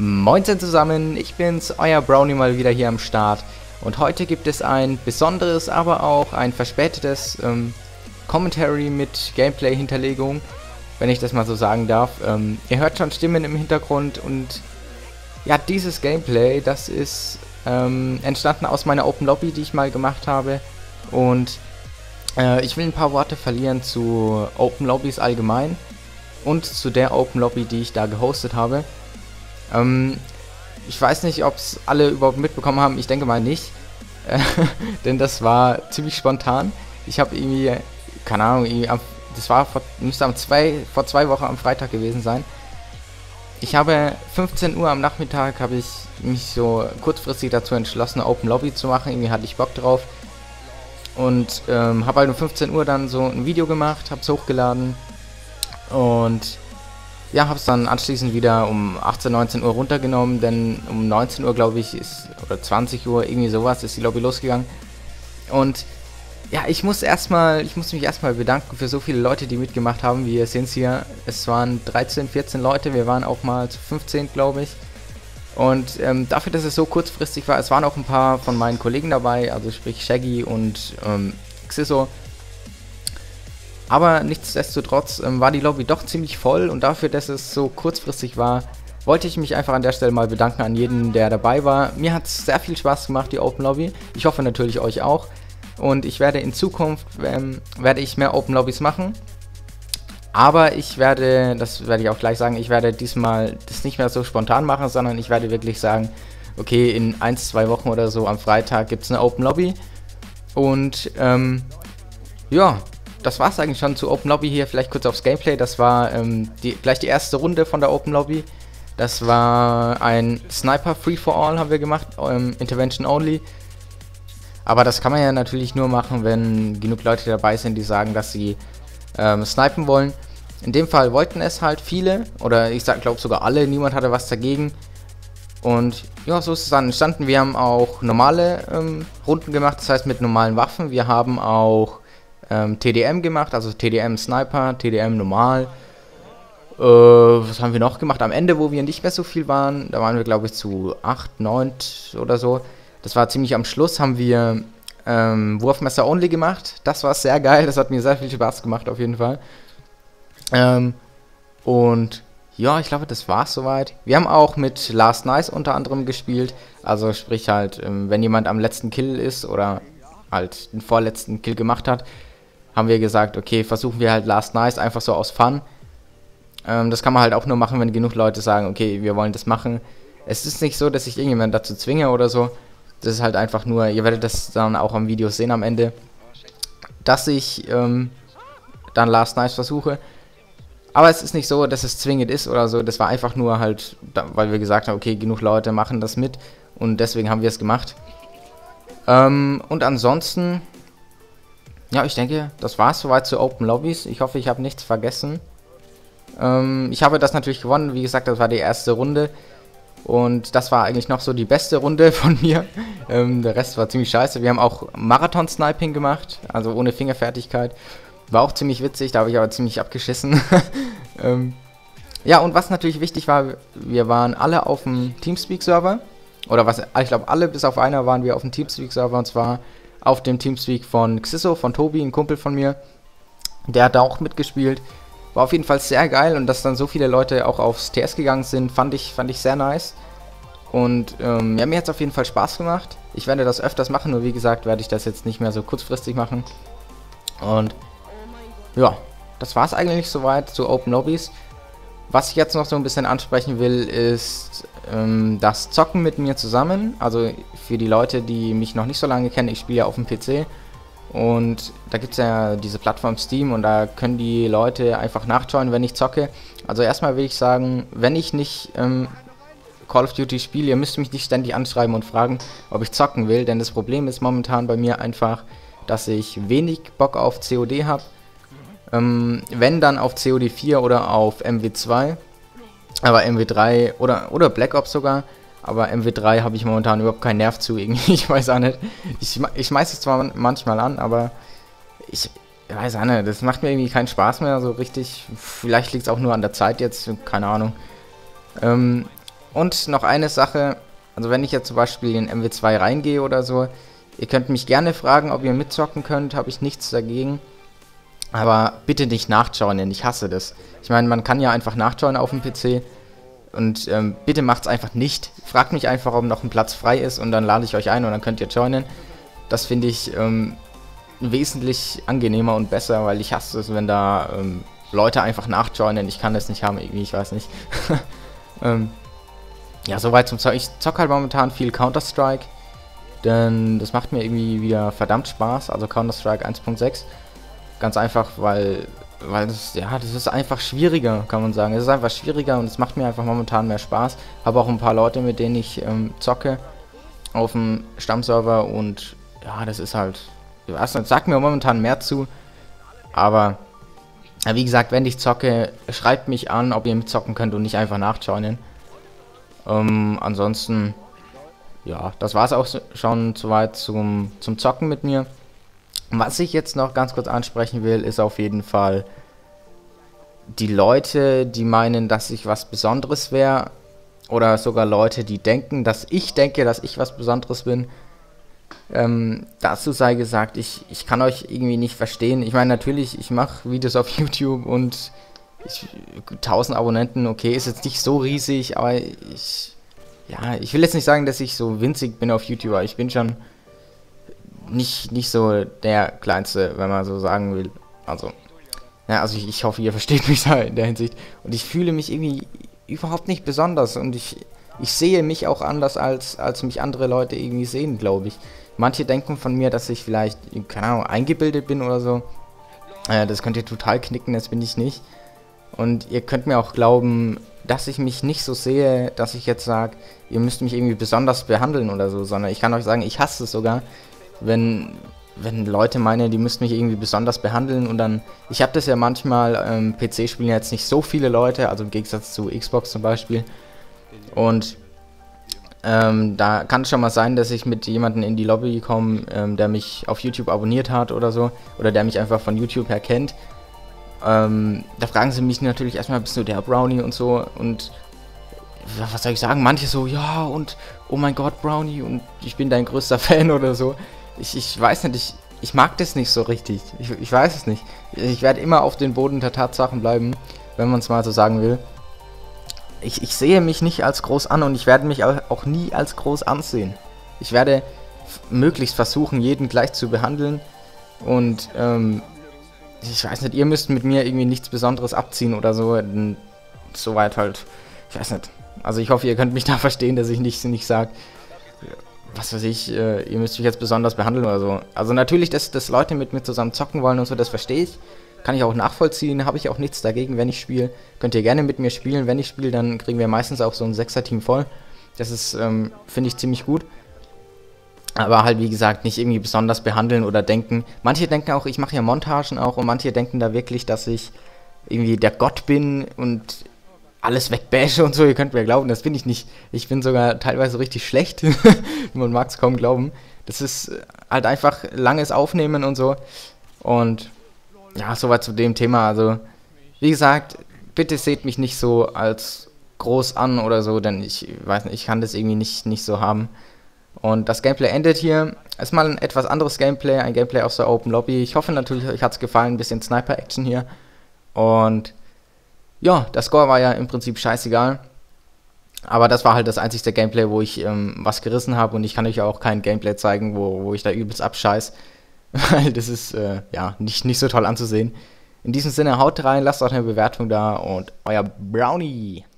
Moin zusammen, ich bin's, euer Brownie mal wieder hier am Start. Und heute gibt es ein besonderes, aber auch ein verspätetes Commentary mit Gameplay-Hinterlegung, wenn ich das mal so sagen darf. Ihr hört schon Stimmen im Hintergrund und ja, dieses Gameplay, das ist entstanden aus meiner Open Lobby, die ich mal gemacht habe. Und ich will ein paar Worte verlieren zu Open Lobbys allgemein und zu der Open Lobby, die ich da gehostet habe. Ich weiß nicht, ob es alle überhaupt mitbekommen haben, ich denke mal nicht, denn das war ziemlich spontan. Ich habe irgendwie, keine Ahnung, das war müsste vor 2 Wochen am Freitag gewesen sein. Ich habe 15 Uhr am Nachmittag, habe ich mich so kurzfristig dazu entschlossen, Open Lobby zu machen, irgendwie hatte ich Bock drauf. Und habe halt um 15 Uhr dann so ein Video gemacht, habe es hochgeladen und ja, habe es dann anschließend wieder um 18, 19 Uhr runtergenommen, denn um 19 Uhr, glaube ich, oder 20 Uhr, irgendwie sowas, ist die Lobby losgegangen. Und ja, ich muss mich erstmal bedanken für so viele Leute, die mitgemacht haben. Wie ihr seht hier, es waren 13, 14 Leute, wir waren auch mal zu 15, glaube ich. Und dafür, dass es so kurzfristig war, es waren auch ein paar von meinen Kollegen dabei, also sprich Shaggy und Xiso. Aber nichtsdestotrotz war die Lobby doch ziemlich voll und dafür, dass es so kurzfristig war, wollte ich mich einfach an der Stelle mal bedanken an jeden, der dabei war. Mir hat es sehr viel Spaß gemacht, die Open Lobby. Ich hoffe natürlich euch auch. Und ich werde in Zukunft mehr Open Lobbys machen. Aber das werde ich auch gleich sagen, ich werde diesmal das nicht mehr so spontan machen, sondern ich werde wirklich sagen, okay, in 1, 2 Wochen oder so am Freitag gibt es eine Open Lobby. Und ja, das war's eigentlich schon zu Open Lobby hier. Vielleicht kurz aufs Gameplay. Das war gleich die erste Runde von der Open Lobby. Das war ein Sniper Free for All haben wir gemacht, Intervention Only. Aber das kann man ja natürlich nur machen, wenn genug Leute dabei sind, die sagen, dass sie snipen wollen. In dem Fall wollten es halt viele, oder ich glaube sogar alle, niemand hatte was dagegen. Und ja, so ist es dann entstanden. Wir haben auch normale Runden gemacht, das heißt mit normalen Waffen. Wir haben auch TDM gemacht, also TDM Sniper, TDM normal. Was haben wir noch gemacht? Am Ende, wo wir nicht mehr so viel waren, da waren wir glaube ich zu 8, 9 oder so. Das war ziemlich am Schluss, haben wir Wurfmesser Only gemacht. Das war sehr geil, das hat mir sehr viel Spaß gemacht auf jeden Fall. Und ja, ich glaube, das war's soweit. Wir haben auch mit Last Nice unter anderem gespielt. Also sprich halt, wenn jemand am letzten Kill ist oder halt den vorletzten Kill gemacht hat, haben wir gesagt, okay, versuchen wir halt Last Nice einfach so aus Fun. Das kann man halt auch nur machen, wenn genug Leute sagen, okay, wir wollen das machen. Es ist nicht so, dass ich irgendjemanden dazu zwinge oder so. Das ist halt einfach nur, ihr werdet das dann auch am Video sehen am Ende, dass ich dann Last Nice versuche. Aber es ist nicht so, dass es zwingend ist oder so. Das war einfach nur halt, weil wir gesagt haben, okay, genug Leute machen das mit. Und deswegen haben wir es gemacht. Und ansonsten, ja, ich denke, das war es soweit zu Open Lobbys. Ich hoffe, ich habe nichts vergessen. Ich habe das natürlich gewonnen. Wie gesagt, das war die erste Runde. Und das war eigentlich noch so die beste Runde von mir. Der Rest war ziemlich scheiße. Wir haben auch Marathon-Sniping gemacht, also ohne Fingerfertigkeit. War auch ziemlich witzig, da habe ich aber ziemlich abgeschissen. Ja, und was natürlich wichtig war, wir waren alle auf dem Teamspeak-Server. Oder ich glaube alle bis auf einer waren wir auf dem Teamspeak-Server. Und zwar auf dem Teamspeak von Xiso, von Tobi, ein Kumpel von mir. Der hat da auch mitgespielt. War auf jeden Fall sehr geil und dass dann so viele Leute auch aufs TS gegangen sind, fand ich sehr nice. Und ja, mir hat es auf jeden Fall Spaß gemacht. Ich werde das öfters machen, nur wie gesagt, werde ich das jetzt nicht mehr so kurzfristig machen. Und ja, das war es eigentlich soweit zu Open Lobbys. Was ich jetzt noch so ein bisschen ansprechen will, ist das Zocken mit mir zusammen. Also für die Leute, die mich noch nicht so lange kennen, ich spiele ja auf dem PC. Und da gibt es ja diese Plattform Steam und da können die Leute einfach nachschauen, wenn ich zocke. Also erstmal will ich sagen, wenn ich nicht Call of Duty spiele, ihr müsst mich nicht ständig anschreiben und fragen, ob ich zocken will. Denn das Problem ist momentan bei mir einfach, dass ich wenig Bock auf COD habe. Wenn dann auf COD 4 oder auf MW2, aber MW3 oder Black Ops sogar, aber MW3 habe ich momentan überhaupt keinen Nerv zu irgendwie, ich weiß auch nicht. Ich schmeiße es zwar manchmal an, aber ich weiß auch nicht, das macht mir irgendwie keinen Spaß mehr so richtig. Vielleicht liegt es auch nur an der Zeit jetzt, keine Ahnung. Und noch eine Sache, also wenn ich jetzt zum Beispiel in MW2 reingehe oder so, ihr könnt mich gerne fragen, ob ihr mitzocken könnt, habe ich nichts dagegen. Aber bitte nicht nachjoinen, ich hasse das. Ich meine, man kann ja einfach nachjoinen auf dem PC. Und bitte macht's einfach nicht. Fragt mich einfach, ob noch ein Platz frei ist und dann lade ich euch ein und dann könnt ihr joinen. Das finde ich wesentlich angenehmer und besser, weil ich hasse es, wenn da Leute einfach nachjoinen. Ich kann das nicht haben, irgendwie, ich weiß nicht. Ja, soweit zum Zeug. Ich zocke halt momentan viel Counter-Strike, denn das macht mir irgendwie wieder verdammt Spaß. Also Counter-Strike 1.6. Ganz einfach, weil das, ja, das ist einfach schwieriger, kann man sagen. Es ist einfach schwieriger und es macht mir einfach momentan mehr Spaß. Habe auch ein paar Leute, mit denen ich zocke auf dem Stammserver und ja, das ist halt, ich weiß nicht, sagt mir momentan mehr zu. Aber wie gesagt, wenn ich zocke, schreibt mich an, ob ihr mitzocken könnt und nicht einfach nachjoinen. Ansonsten, ja, das war es auch schon soweit zum Zocken mit mir. Was ich jetzt noch ganz kurz ansprechen will, ist auf jeden Fall die Leute, die meinen, dass ich was Besonderes wäre. Oder sogar Leute, die denken, dass ich denke, dass ich was Besonderes bin. Dazu sei gesagt, ich kann euch irgendwie nicht verstehen. Ich meine, natürlich, ich mache Videos auf YouTube und 1000 Abonnenten, okay, ist jetzt nicht so riesig, aber ich will jetzt nicht sagen, dass ich so winzig bin auf YouTube, aber ich bin schon nicht so der Kleinste, wenn man so sagen will. Also, ja, also ich hoffe, ihr versteht mich da in der Hinsicht. Und ich fühle mich irgendwie überhaupt nicht besonders und ich sehe mich auch anders, als mich andere Leute irgendwie sehen, glaube ich. Manche denken von mir, dass ich vielleicht, keine Ahnung, eingebildet bin oder so. Das könnt ihr total knicken, das bin ich nicht. Und ihr könnt mir auch glauben, dass ich mich nicht so sehe, dass ich jetzt sage, ihr müsst mich irgendwie besonders behandeln oder so, sondern ich kann euch sagen, ich hasse es sogar, wenn Leute meinen, die müssten mich irgendwie besonders behandeln und dann, ich habe das ja manchmal, PC spielen jetzt nicht so viele Leute, also im Gegensatz zu Xbox zum Beispiel, und da kann es schon mal sein, dass ich mit jemandem in die Lobby komme, der mich auf YouTube abonniert hat oder so, oder der mich einfach von YouTube her kennt. Da fragen sie mich natürlich erstmal, bist du der Brownie und so, und was soll ich sagen, manche so, ja, und oh mein Gott, Brownie, und ich bin dein größter Fan oder so. Ich weiß nicht, ich mag das nicht so richtig, ich weiß es nicht. Ich werde immer auf den Boden der Tatsachen bleiben, wenn man es mal so sagen will. Ich sehe mich nicht als groß an und ich werde mich auch nie als groß ansehen. Ich werde möglichst versuchen, jeden gleich zu behandeln und ich weiß nicht, ihr müsst mit mir irgendwie nichts Besonderes abziehen oder so. Soweit halt, ich weiß nicht. Also ich hoffe, ihr könnt mich da verstehen, dass ich nicht sage, was weiß ich, ihr müsst mich jetzt besonders behandeln oder so. Also natürlich, dass Leute mit mir zusammen zocken wollen und so, das verstehe ich. Kann ich auch nachvollziehen, habe ich auch nichts dagegen, wenn ich spiele. Könnt ihr gerne mit mir spielen. Wenn ich spiele, dann kriegen wir meistens auch so ein 6er-Team voll. Das ist, finde ich, ziemlich gut. Aber halt, wie gesagt, nicht irgendwie besonders behandeln oder denken. Manche denken auch, ich mache ja Montagen auch und manche denken da wirklich, dass ich irgendwie der Gott bin und alles wegbashe und so. Ihr könnt mir glauben, das bin ich nicht. Ich bin sogar teilweise richtig schlecht. Man mag es kaum glauben. Das ist halt einfach langes Aufnehmen und so. Und ja, soweit zu dem Thema. Also, wie gesagt, bitte seht mich nicht so als groß an oder so, denn ich weiß nicht, ich kann das irgendwie nicht so haben. Und das Gameplay endet hier. Ist mal ein etwas anderes Gameplay, ein Gameplay aus der Open Lobby. Ich hoffe natürlich, euch hat es gefallen, ein bisschen Sniper-Action hier. Und ja, der Score war ja im Prinzip scheißegal. Aber das war halt das einzigste Gameplay, wo ich was gerissen habe. Und ich kann euch auch kein Gameplay zeigen, wo ich da übelst abscheiß. Weil das ist ja nicht so toll anzusehen. In diesem Sinne, haut rein, lasst auch eine Bewertung da und euer Brownie.